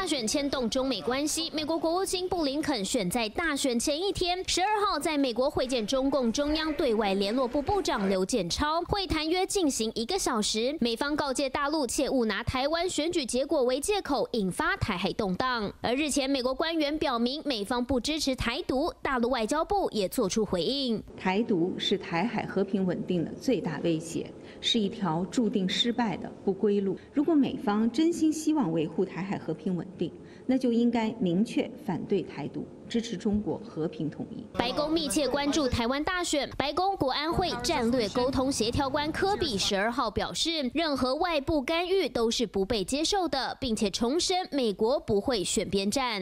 选牵动中美关系，美国国务卿布林肯选在大选前一天，12号在美国会见中共中央对外联络部部长刘建超，会谈约进行1个小时。美方告诫大陆切勿拿台湾选举结果为借口，引发台海动荡。而日前，美国官员表明美方不支持台独，大陆外交部也作出回应： 台独是台海和平稳定的最大威胁，是一条注定失败的不归路。如果美方真心希望维护台海和平稳定，那就应该明确反对台独，支持中国和平统一。 白宫密切关注台湾大选，白宫国安会战略沟通协调官科比12号表示，任何外部干预都是不被接受的，并且重申美国不会选边站。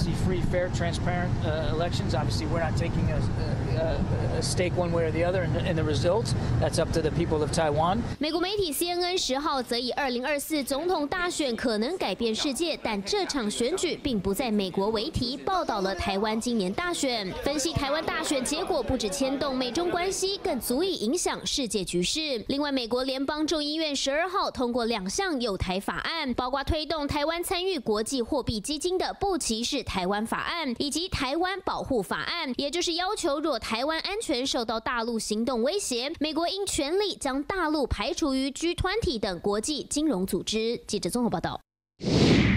美国媒体 CNN 10号则以2024总统大选可能改变世界，但这场选举并不在美国为题，报道了台湾今年大选。分析台湾大选结果不止牵动美中关系，更足以影响世界局势。另外，美国联邦众议院12号通过2项友台法案，包括推动台湾参与国际货币基金的不歧视台湾法案，以及台湾保护法案，也就是要求若台湾安全受到大陆行动威胁，美国应全力将大陆排除于G20等国际金融组织。记者综合报道。